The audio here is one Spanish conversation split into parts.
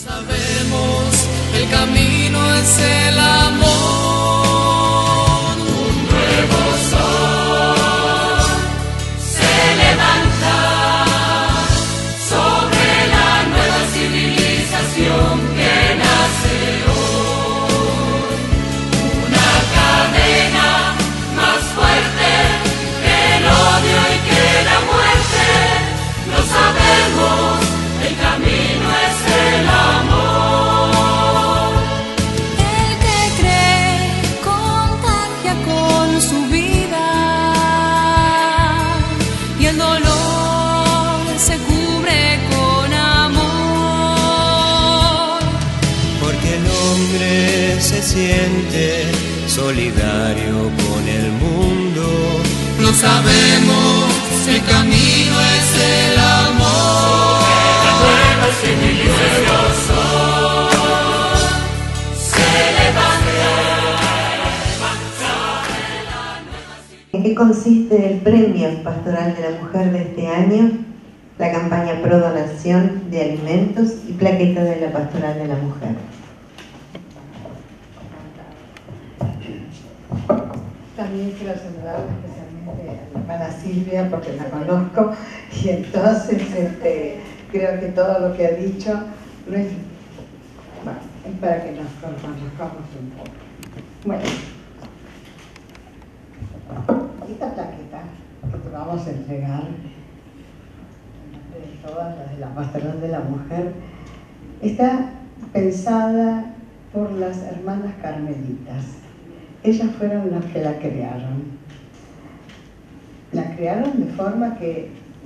Sabemos, el camino es el amor. Un nuevo sol se levanta sobre la nueva civilización que nace hoy. Una cadena más fuerte que el odio y que la muerte. Lo sabemos, el camino es el amor. El que cree contagia con su vida y el dolor se cubre con amor. Porque el hombre se siente solidario con el mundo. Lo sabemos, el camino es el amor. La nueva civilización se levanta. ¿En qué consiste el Premio Pastoral de la Mujer de este año? La campaña Pro Donación de Alimentos y Plaqueta de la Pastoral de la Mujer. También quiero saludar especialmente a la hermana Silvia porque la conozco y entonces creo que todo lo que ha dicho no es, bueno, es para que nos conozcamos un poco. Bueno, esta plaqueta que te vamos a entregar de todas las de la Pastoral de la Mujer está pensada por las hermanas carmelitas. Ellas fueron las que la crearon. La crearon de forma que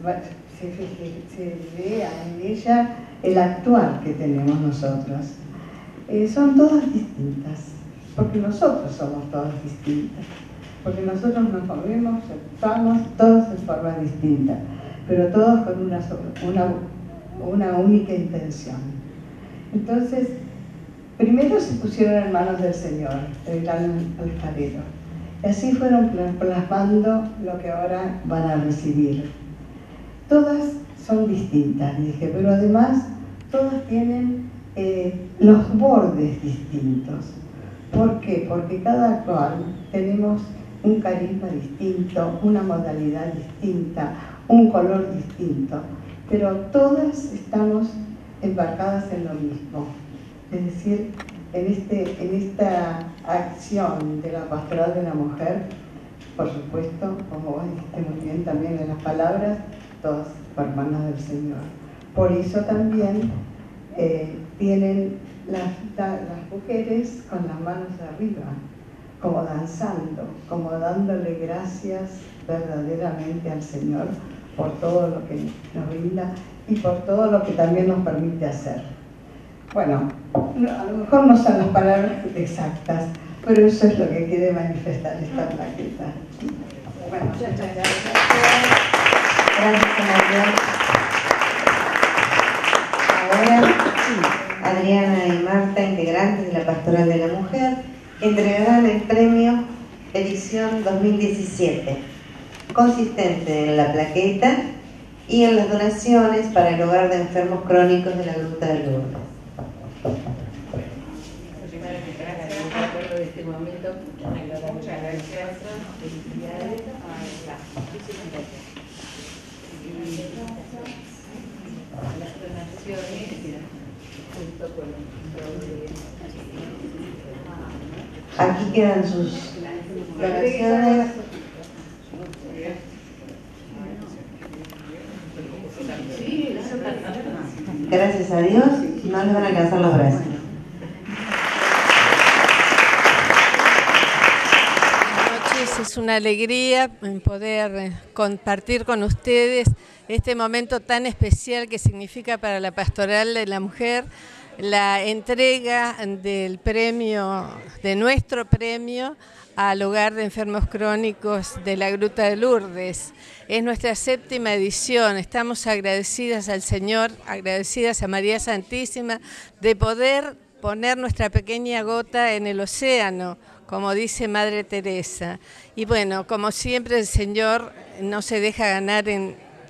se vea en ella el actuar que tenemos nosotros. Son todas distintas, porque nosotros somos todas distintas, porque nosotros nos movemos, actuamos todos de forma distinta, pero todos con una única intención. Entonces, primero se pusieron en manos del Señor, el gran alfarero. Y así fueron plasmando lo que ahora van a recibir. Todas son distintas, dije, pero además todas tienen los bordes distintos. ¿Por qué? Porque cada cual tenemos un carisma distinto, una modalidad distinta, un color distinto, pero todas estamos embarcadas en lo mismo. Es decir, en esta acción de la Pastoral de la Mujer, por supuesto, como vos dijiste muy bien también en las palabras, todas hermanas del Señor. Por eso también tienen las mujeres con las manos arriba, como danzando, como dándole gracias verdaderamente al Señor por todo lo que nos brinda y por todo lo que también nos permite hacer. Bueno, a lo mejor no son las palabras exactas, pero eso es lo que quiere manifestar esta plaqueta. Bueno, muchas gracias. Gracias, María. Ahora, Adriana y Marta, integrantes de la Pastoral de la Mujer, entregarán el premio edición 2017, consistente en la plaqueta y en las donaciones para el hogar de enfermos crónicos de la Gruta de Lourdes. De este momento, muchas gracias. Felicidades. Las donaciones junto con Aquí quedan sus donaciones. Gracias a Dios, no les van a alcanzar los brazos. Es una alegría poder compartir con ustedes este momento tan especial que significa para la Pastoral de la Mujer la entrega del premio, de nuestro premio al hogar de enfermos crónicos de la Gruta de Lourdes. Es nuestra 7ª edición, estamos agradecidas al Señor, agradecidas a María Santísima de poder poner nuestra pequeña gota en el océano, como dice Madre Teresa. Y bueno, como siempre el Señor no se deja ganar en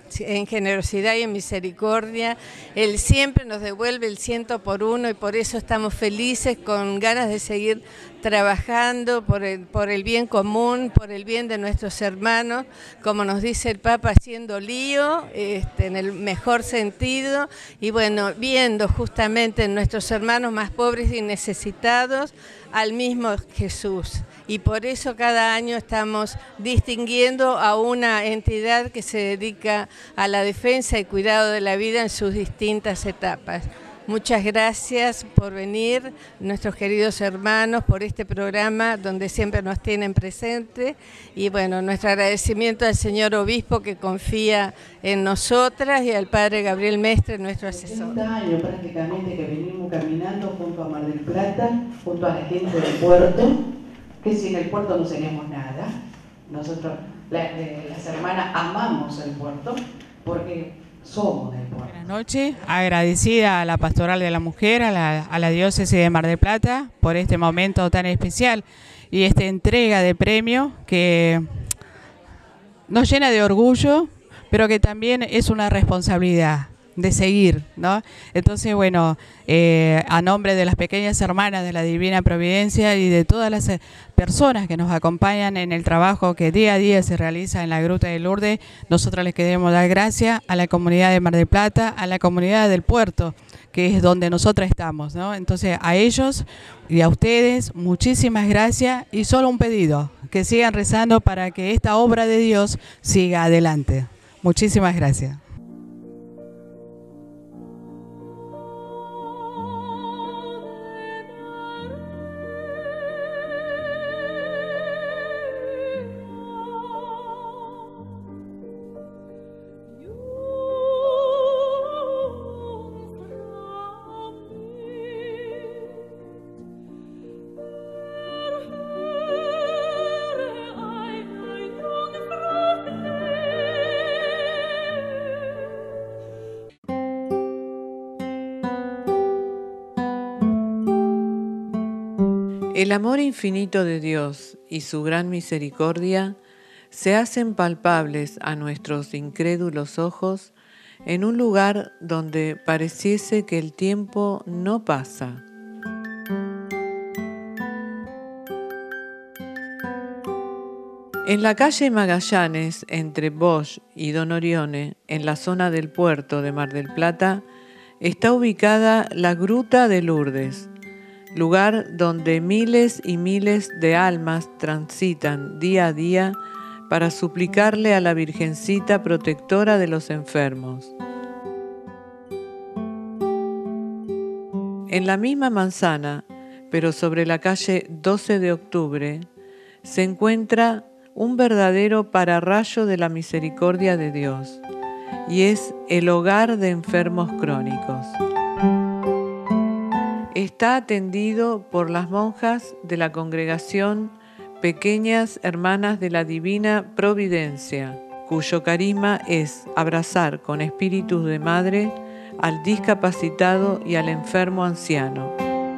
en generosidad y en misericordia. Él siempre nos devuelve el 100 por 1 y por eso estamos felices, con ganas de seguir trabajando por el bien común, por el bien de nuestros hermanos, como nos dice el Papa, haciendo lío, en el mejor sentido, y bueno, viendo justamente en nuestros hermanos más pobres y necesitados al mismo Jesús. Y por eso cada año estamos distinguiendo a una entidad que se dedica a la defensa y cuidado de la vida en sus distintas etapas. Muchas gracias por venir, nuestros queridos hermanos, por este programa donde siempre nos tienen presente. Y bueno, nuestro agradecimiento al señor obispo que confía en nosotras y al padre Gabriel Mestre, nuestro asesor. 30 años prácticamente que venimos caminando junto a Mar del Plata, junto a la gente del puerto, que sin el puerto no seríamos nada. Nosotros, las hermanas, amamos el puerto porque somos del puerto. Buenas noches, agradecida a la Pastoral de la Mujer, a la Diócesis de Mar del Plata por este momento tan especial y esta entrega de premio que nos llena de orgullo, pero que también es una responsabilidad de seguir, ¿no? Entonces, bueno, a nombre de las pequeñas hermanas de la Divina Providencia y de todas las personas que nos acompañan en el trabajo que día a día se realiza en la Gruta de Lourdes, nosotros les queremos dar gracias a la comunidad de Mar del Plata, a la comunidad del puerto, que es donde nosotros estamos, ¿no? Entonces, a ellos y a ustedes, muchísimas gracias y solo un pedido, que sigan rezando para que esta obra de Dios siga adelante. Muchísimas gracias. El amor infinito de Dios y su gran misericordia se hacen palpables a nuestros incrédulos ojos en un lugar donde pareciese que el tiempo no pasa. En la calle Magallanes, entre Bosch y Don Orione, en la zona del puerto de Mar del Plata, está ubicada la Gruta de Lourdes, lugar donde miles y miles de almas transitan día a día para suplicarle a la Virgencita protectora de los enfermos. En la misma manzana, pero sobre la calle 12 de Octubre, se encuentra un verdadero pararrayo de la misericordia de Dios, y es el hogar de enfermos crónicos. Está atendido por las monjas de la congregación Pequeñas Hermanas de la Divina Providencia, cuyo carisma es abrazar con espíritus de madre al discapacitado y al enfermo anciano.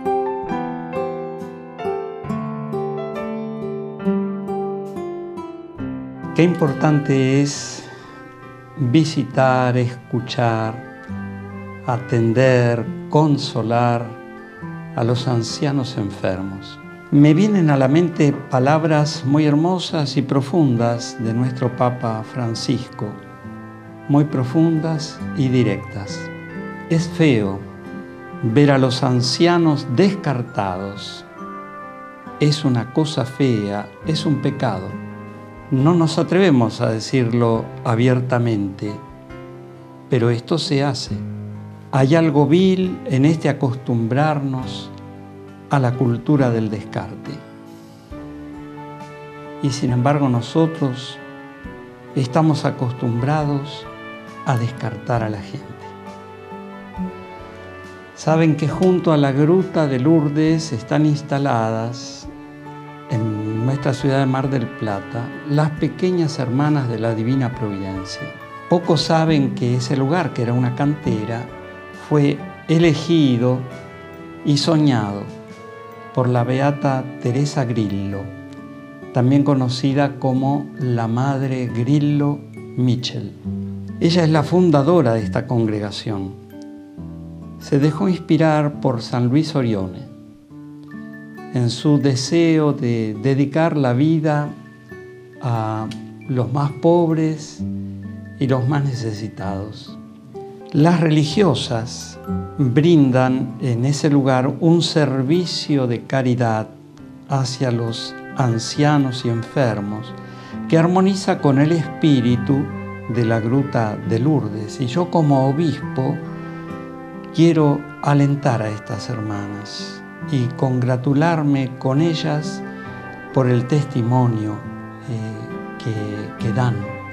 Qué importante es visitar, escuchar, atender, consolar a los ancianos enfermos. Me vienen a la mente palabras muy hermosas y profundas de nuestro Papa Francisco, muy profundas y directas. Es feo ver a los ancianos descartados. Es una cosa fea, es un pecado. No nos atrevemos a decirlo abiertamente, pero esto se hace. Hay algo vil en este acostumbrarnos a la cultura del descarte. Y sin embargo nosotros estamos acostumbrados a descartar a la gente. Saben que junto a la Gruta de Lourdes están instaladas en nuestra ciudad de Mar del Plata las Pequeñas Hermanas de la Divina Providencia. Pocos saben que ese lugar, que era una cantera, fue elegido y soñado por la beata Teresa Grillo, también conocida como la Madre Grillo Mitchell. Ella es la fundadora de esta congregación. Se dejó inspirar por San Luis Orione en su deseo de dedicar la vida a los más pobres y los más necesitados. Las religiosas brindan en ese lugar un servicio de caridad hacia los ancianos y enfermos que armoniza con el espíritu de la Gruta de Lourdes. Y yo como obispo quiero alentar a estas hermanas y congratularme con ellas por el testimonio que dan.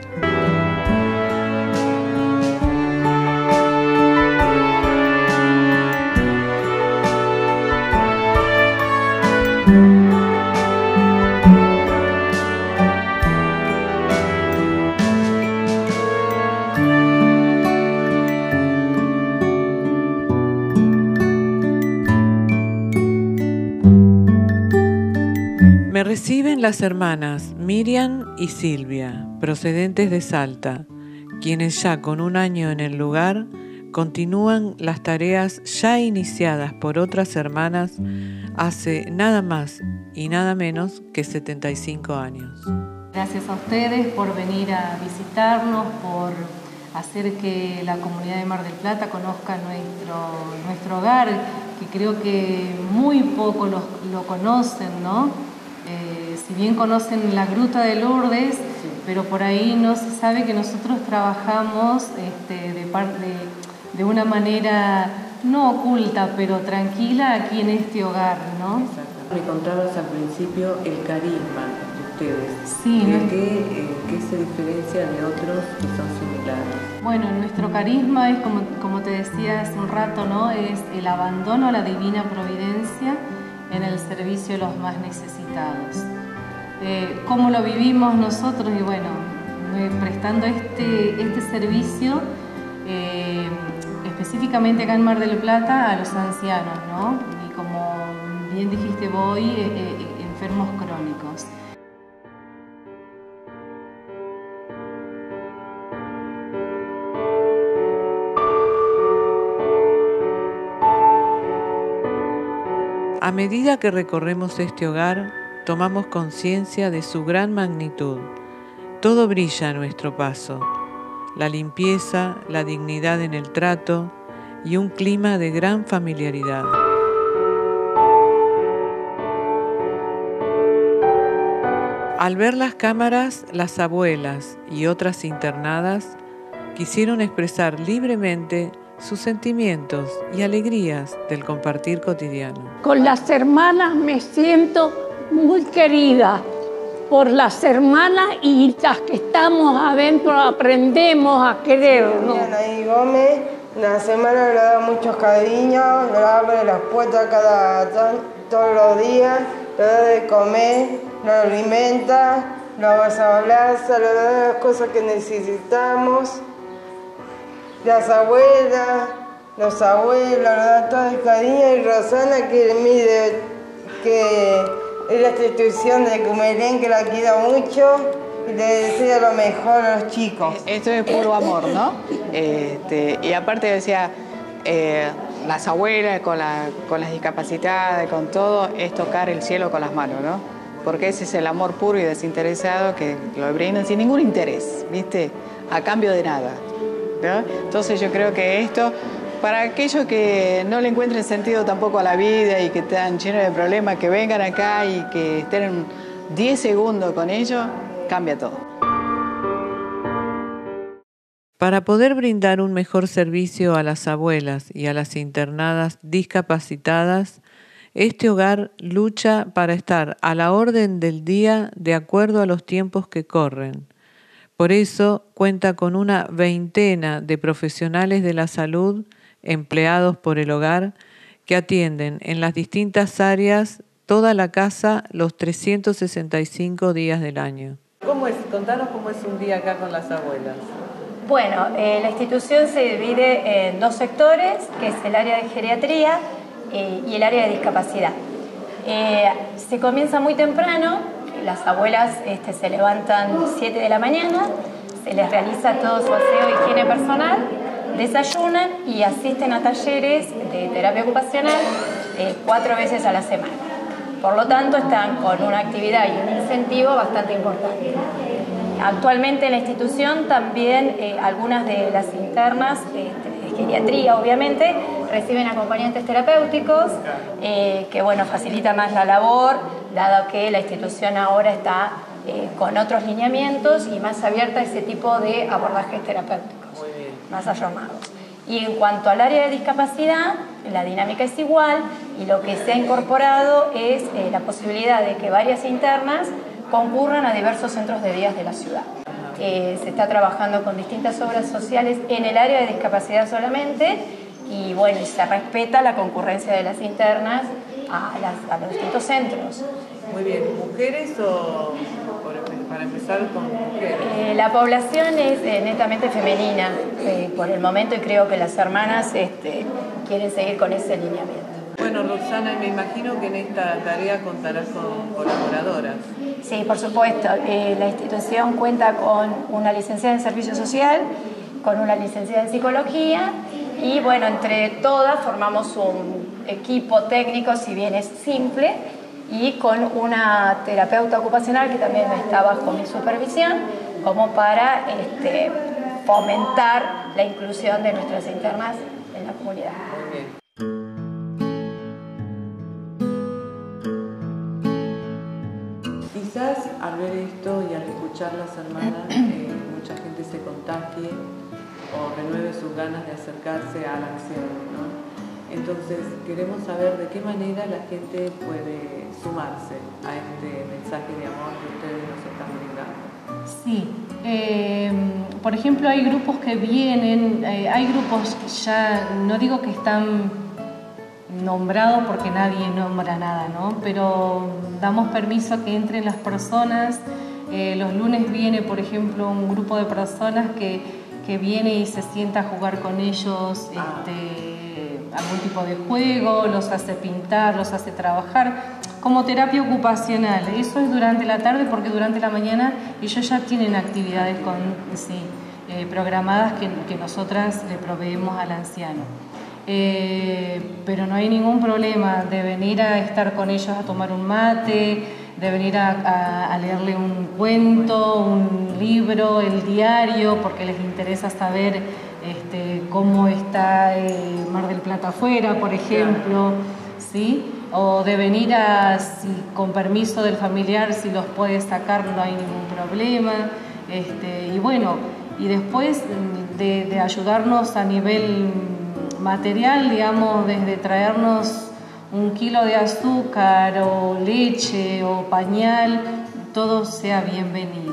Me reciben las hermanas Miriam y Silvia, procedentes de Salta, quienes ya con un año en el lugar continúan las tareas ya iniciadas por otras hermanas hace nada más y nada menos que 75 años. Gracias a ustedes por venir a visitarnos, por hacer que la comunidad de Mar del Plata conozca nuestro hogar, que creo que muy poco lo conocen, ¿no? Si bien conocen la Gruta de Lourdes, pero por ahí no se sabe que nosotros trabajamos de una manera no oculta, pero tranquila aquí en este hogar, ¿no? Me contabas al principio el carisma de ustedes. Sí. ¿Qué se diferencia de otros que son similares? Bueno, nuestro carisma es, como te decía hace un rato, ¿no? Es el abandono a la divina providencia en el servicio de los más necesitados. ¿Cómo lo vivimos nosotros? Y bueno, prestando este servicio específicamente acá en Mar del Plata a los ancianos, ¿no? Y como bien dijiste vos, enfermos crónicos. A medida que recorremos este hogar, tomamos conciencia de su gran magnitud. Todo brilla a nuestro paso. La limpieza, la dignidad en el trato y un clima de gran familiaridad. Al ver las cámaras, las abuelas y otras internadas quisieron expresar libremente sus sentimientos y alegrías del compartir cotidiano. Con las hermanas me siento muy querida por las hermanas y las que estamos adentro aprendemos a querernos. Anaí Gómez, la semana le da muchos cariños, le abre las puertas todos los días, le da de comer, lo alimenta, lo abraza, le da las cosas que necesitamos. Las abuelas, los abuelos, le da todo el cariño, y Rosana que es la institución de Cumelén, que la quiero mucho y le deseo lo mejor a los chicos. Esto es puro amor, ¿no? Y aparte decía, las abuelas con las discapacitadas, con todo, es tocar el cielo con las manos, ¿no? Porque ese es el amor puro y desinteresado que lo brindan sin ningún interés, ¿viste? A cambio de nada, ¿no? Entonces yo creo que esto, para aquellos que no le encuentren sentido tampoco a la vida y que están llenos de problemas, que vengan acá y que estén 10 segundos con ellos, cambia todo. Para poder brindar un mejor servicio a las abuelas y a las internadas discapacitadas, este hogar lucha para estar a la orden del día de acuerdo a los tiempos que corren. Por eso cuenta con una veintena de profesionales de la salud empleados por el hogar que atienden en las distintas áreas toda la casa los 365 días del año. Contanos cómo es un día acá con las abuelas. Bueno, la institución se divide en dos sectores, que es el área de geriatría y el área de discapacidad. Se comienza muy temprano, las abuelas se levantan 7 de la mañana, se les realiza todo su aseo e higiene personal, desayunan y asisten a talleres de terapia ocupacional 4 veces a la semana. Por lo tanto, están con una actividad y un incentivo bastante importante. Actualmente en la institución también algunas de las internas de geriatría, obviamente, reciben acompañantes terapéuticos que, bueno, facilita más la labor, dado que la institución ahora está con otros lineamientos y más abierta a ese tipo de abordajes terapéuticos, más ayornados. Y en cuanto al área de discapacidad, la dinámica es igual y lo que se ha incorporado es la posibilidad de que varias internas concurran a diversos centros de días de la ciudad. Se está trabajando con distintas obras sociales en el área de discapacidad solamente y bueno, y se respeta la concurrencia de las internas a los distintos centros. Muy bien, ¿mujeres o para empezar con mujeres? La población es netamente femenina por el momento y creo que las hermanas quieren seguir con ese lineamiento. Bueno, Roxana, me imagino que en esta tarea contarás con colaboradoras. Sí, por supuesto. La institución cuenta con una licenciada en Servicio Social, con una licenciada en Psicología y, bueno, entre todas formamos un equipo técnico, si bien es simple, y con una terapeuta ocupacional que también está bajo mi supervisión, como para fomentar la inclusión de nuestras internas en la comunidad. Muy bien. Quizás al ver esto y al escuchar las hermanas, mucha gente se contagie o renueve sus ganas de acercarse a la acción, ¿no? Entonces, queremos saber de qué manera la gente puede sumarse a este mensaje de amor que ustedes nos están brindando. Sí, por ejemplo, hay grupos que vienen, hay grupos ya, no digo que están nombrados porque nadie nombra nada, ¿no? Pero damos permiso a que entren las personas. Los lunes viene, por ejemplo, un grupo de personas que viene y se sienta a jugar con ellos algún tipo de juego, los hace pintar, los hace trabajar, como terapia ocupacional. Eso es durante la tarde porque durante la mañana ellos ya tienen actividades programadas que nosotras le proveemos al anciano. Pero no hay ningún problema de venir a estar con ellos a tomar un mate, de venir a leerle un cuento, un libro, el diario, porque les interesa saber cómo está Mar del Plata afuera, por ejemplo, ¿sí? O de venir con permiso del familiar, si los puede sacar, no hay ningún problema. Y bueno, y después de ayudarnos a nivel material, digamos, desde traernos 1 kilo de azúcar o leche o pañal, todo sea bienvenido.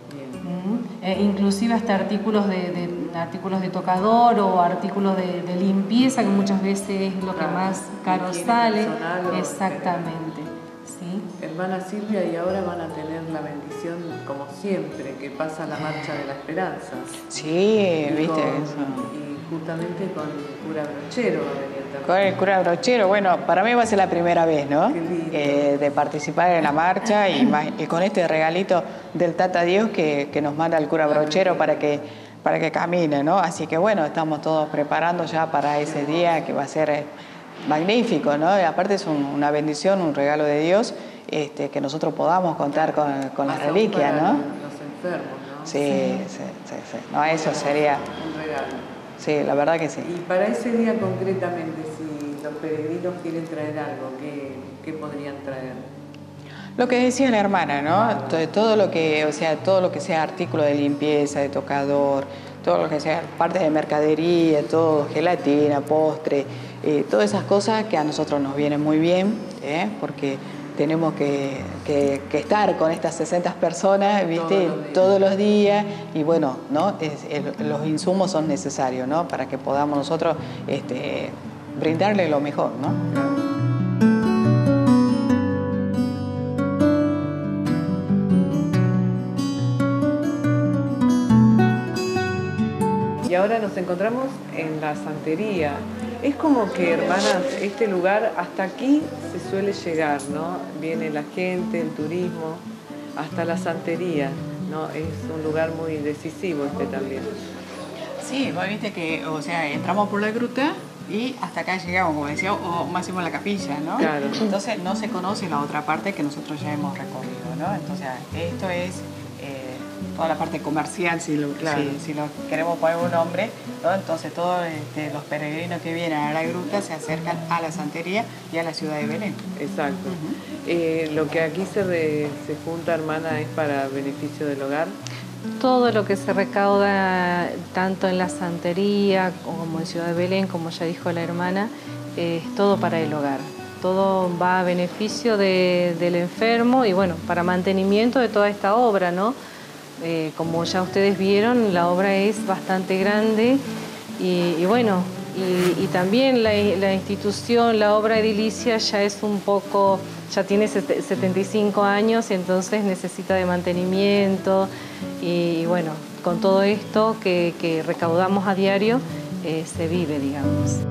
Inclusive hasta artículos de tocador o artículos de limpieza, que muchas veces es lo que más caro sale. Exactamente. ¿Sí? Hermana Silvia, y ahora van a tener la bendición, como siempre, que pasa la Marcha de la Esperanza. Sí, viste eso. Y justamente con el cura Brochero va a venir también. Con el cura Brochero, bueno, para mí va a ser la primera vez, ¿no? De participar en la marcha y con este regalito del Tata Dios que nos manda el cura Brochero para que camine, ¿no? Así que bueno, estamos todos preparando ya para ese día que va a ser magnífico, ¿no? Y aparte es una bendición, un regalo de Dios, que nosotros podamos contar con la reliquia, ¿no? Los enfermos, ¿no? Sí. No, eso sería un regalo. Sí, la verdad que sí. Y para ese día concretamente, si los peregrinos quieren traer algo, ¿qué podrían traer? Lo que decía la hermana, ¿no? Todo lo que sea artículo de limpieza, de tocador, todo lo que sea parte de mercadería, todo, gelatina, postre, todas esas cosas que a nosotros nos vienen muy bien, porque tenemos que estar con estas 60 personas, ¿viste? Todos los días, y bueno, ¿no? Los insumos son necesarios, ¿no? Para que podamos nosotros brindarle lo mejor, ¿no? Y ahora nos encontramos en la santería. Es como que, hermanas, este lugar hasta aquí se suele llegar, ¿no? Viene la gente, el turismo, hasta la santería. ¿no? Es un lugar muy decisivo también. Sí, vos viste que, o sea, entramos por la gruta y hasta acá llegamos, como decía, o máximo a la capilla, ¿no? Claro. Entonces no se conoce la otra parte que nosotros ya hemos recorrido, ¿no? Entonces esto es toda la parte comercial, si lo queremos poner un nombre, ¿no? Entonces todos los peregrinos que vienen a la gruta se acercan a la santería y a la ciudad de Belén. Exacto. Lo que aquí se junta, hermana, es para beneficio del hogar. Todo lo que se recauda tanto en la santería como en Ciudad de Belén, como ya dijo la hermana, es todo para el hogar. Todo va a beneficio del enfermo y bueno, para mantenimiento de toda esta obra, ¿no? Como ya ustedes vieron, la obra es bastante grande y bueno, y también la institución, la obra edilicia ya es un poco, ya tiene 75 años y entonces necesita de mantenimiento y bueno, con todo esto que recaudamos a diario se vive, digamos.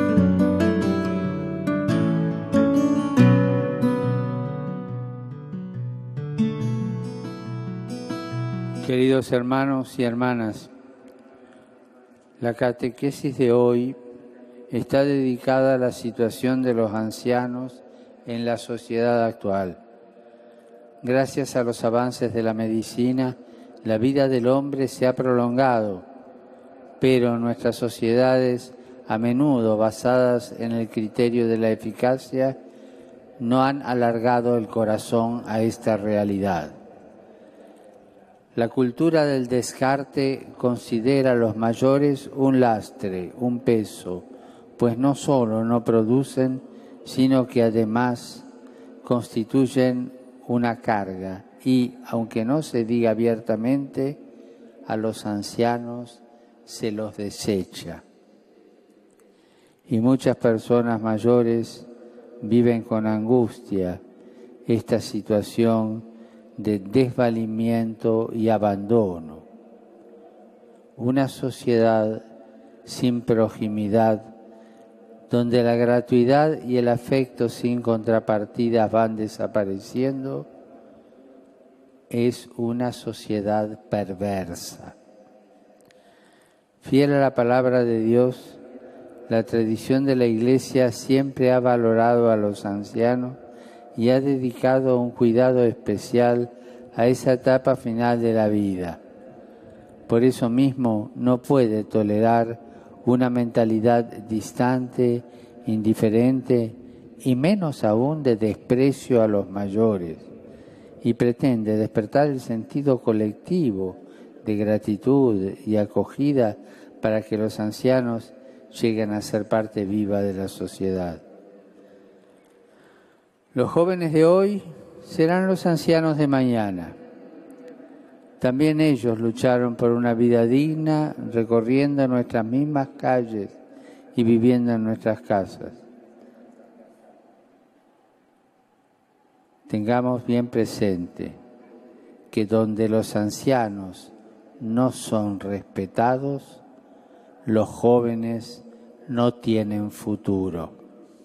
Queridos hermanos y hermanas, la catequesis de hoy está dedicada a la situación de los ancianos en la sociedad actual. Gracias a los avances de la medicina, la vida del hombre se ha prolongado, pero nuestras sociedades, a menudo basadas en el criterio de la eficacia, no han alargado el corazón a esta realidad. La cultura del descarte considera a los mayores un lastre, un peso, pues no solo no producen, sino que además constituyen una carga y, aunque no se diga abiertamente, a los ancianos se los desecha. Y muchas personas mayores viven con angustia esta situación de desvalimiento y abandono. Una sociedad sin proximidad, donde la gratuidad y el afecto sin contrapartidas van desapareciendo, es una sociedad perversa. Fiel a la palabra de Dios, la tradición de la Iglesia siempre ha valorado a los ancianos y ha dedicado un cuidado especial a esa etapa final de la vida. Por eso mismo no puede tolerar una mentalidad distante, indiferente y menos aún de desprecio a los mayores, y pretende despertar el sentido colectivo de gratitud y acogida para que los ancianos lleguen a ser parte viva de la sociedad. Los jóvenes de hoy serán los ancianos de mañana. También ellos lucharon por una vida digna, recorriendo nuestras mismas calles y viviendo en nuestras casas. Tengamos bien presente que donde los ancianos no son respetados, los jóvenes no tienen futuro.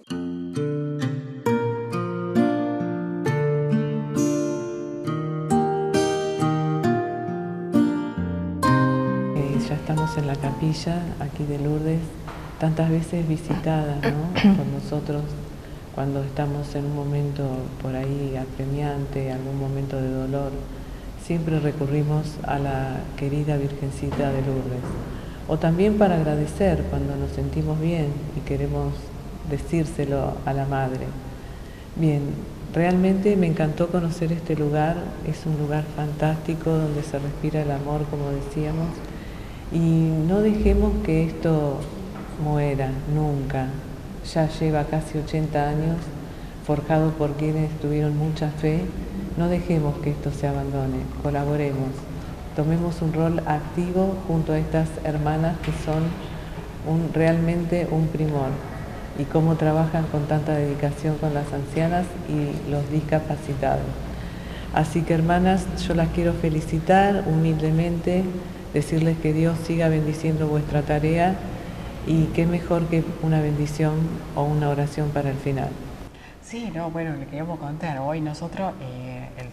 Ya estamos en la capilla aquí de Lourdes, tantas veces visitada, ¿no? Por nosotros cuando estamos en un momento por ahí apremiante, algún momento de dolor, siempre recurrimos a la querida Virgencita de Lourdes. O también para agradecer cuando nos sentimos bien y queremos decírselo a la Madre. Bien, realmente me encantó conocer este lugar, es un lugar fantástico donde se respira el amor, como decíamos, y no dejemos que esto muera nunca. Ya lleva casi 80 años, forjado por quienes tuvieron mucha fe. No dejemos que esto se abandone, colaboremos, tomemos un rol activo junto a estas hermanas que son realmente un primor, y cómo trabajan con tanta dedicación con las ancianas y los discapacitados. Así que, hermanas, yo las quiero felicitar humildemente, decirles que Dios siga bendiciendo vuestra tarea, y qué mejor que una bendición o una oración para el final. Sí, no, bueno, le queríamos contar. Hoy nosotros,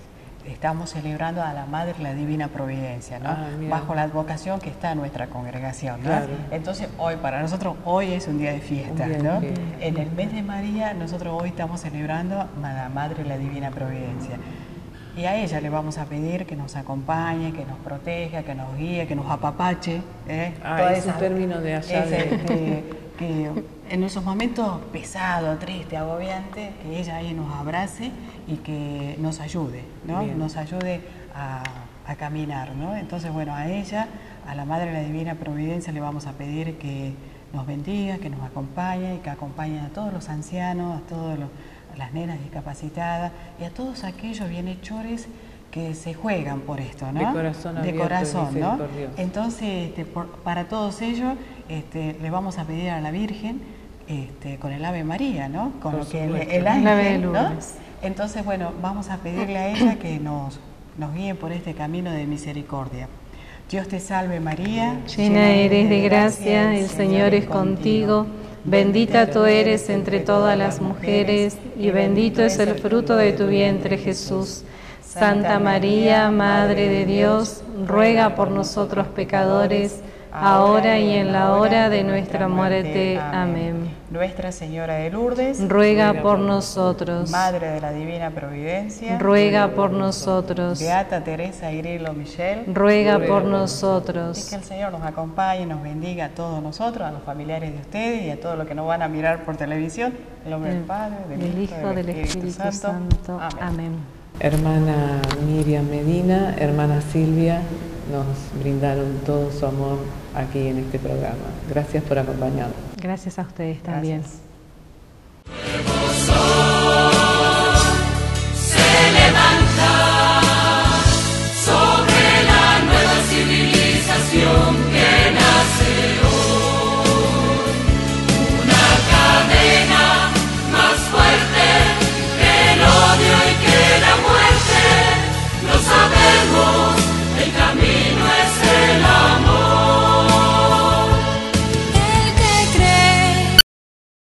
estamos celebrando a la Madre la Divina Providencia, ¿no? Bajo la advocación que está en nuestra congregación, ¿no? Claro. Entonces hoy, para nosotros, hoy es un día de fiesta, ¿no? En el mes de María, nosotros hoy estamos celebrando a la Madre la Divina Providencia. Y a ella le vamos a pedir que nos acompañe, que nos proteja, que nos guíe, que nos apapache. Es un término de allá. Que en esos momentos pesados, tristes, agobiantes, que ella ahí nos abrace y que nos ayude, ¿no? Bien. Nos ayude a caminar, ¿no? Entonces, bueno, a ella, a la Madre de la Divina Providencia, le vamos a pedir que nos bendiga, que nos acompañe y que acompañe a todos los ancianos, a todas las nenas discapacitadas y a todos aquellos bienhechores que se juegan por esto, ¿no? De corazón abierto, de corazón, ¿no? Entonces, para todos ellos, le vamos a pedir a la Virgen, con el Ave María, ¿no? Con lo que el ángel, ¿no? Entonces, bueno, vamos a pedirle a ella que nos guíe por este camino de misericordia. Dios te salve María, llena eres de gracia, el Señor es contigo. Bendita tú eres entre todas las mujeres, y bendito es el fruto de tu vientre, Jesús. Santa María, Madre de Dios, ruega por nosotros pecadores, ahora y en la hora de nuestra muerte. Amén. Nuestra Señora de Lourdes, ruega por nosotros. Madre de la Divina Providencia, ruega por nosotros. Beata Teresa Grilo Michel, ruega por nosotros. Y que el Señor nos acompañe y nos bendiga a todos nosotros, a los familiares de ustedes y a todos los que nos van a mirar por televisión. En nombre del Padre, del Hijo y del Espíritu Santo. Amén. Hermana Miriam Medina, hermana Silvia, nos brindaron todo su amor aquí en este programa. Gracias por acompañarnos. Gracias a ustedes también. Gracias.